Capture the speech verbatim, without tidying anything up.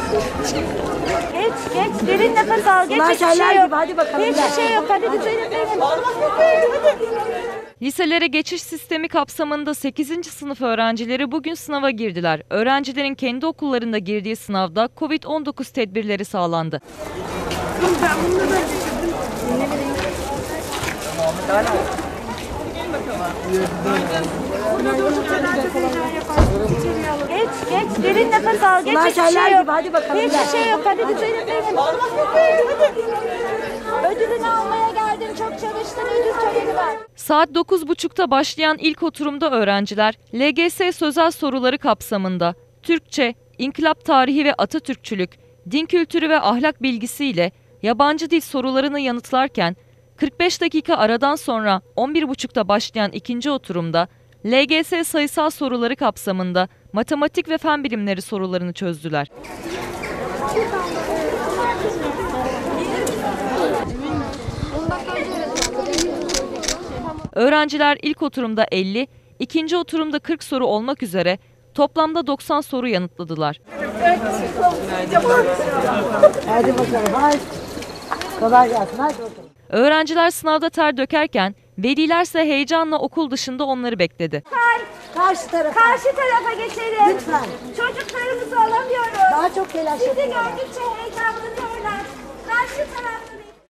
Geç geç derin nefes al. Geç hiçbir şey yok. Hadi bakalım. Hiçbir şey yok. Hadi güzelim benim. Liselere geçiş sistemi kapsamında sekizinci sınıf öğrencileri bugün sınava girdiler. Öğrencilerin kendi okullarında girdiği sınavda Covid on dokuz tedbirleri sağlandı. Geç geç derin nefes al. Geç hiçbir şey yok. Hadi bakalım. Hiçbir şey yok. Hadi güzelim benim. Ödülünü almaya geldim. Çok çalıştın. Ödül töreni var. Saat dokuz buçukta başlayan ilk oturumda öğrenciler L G S sözel soruları kapsamında Türkçe, İnkılap tarihi ve Atatürkçülük, din kültürü ve ahlak bilgisiyle yabancı dil sorularını yanıtlarken kırk beş dakika aradan sonra on bir buçukta başlayan ikinci oturumda L G S sayısal soruları kapsamında matematik ve fen bilimleri sorularını çözdüler. Öğrenciler ilk oturumda elli, ikinci oturumda kırk soru olmak üzere toplamda doksan soru yanıtladılar. Hadi bakalım. Hadi. Kolay gelsin. Hadi bakalım. Öğrenciler sınavda ter dökerken velilerse heyecanla okul dışında onları bekledi. Karşı tarafa. Karşı tarafa geçelim. Lütfen. Çocuklarımızı alamıyoruz. Daha çok telaş Sizi yapıyorlar. gördükçe heyecanlanıyorlar. Karşı tarafta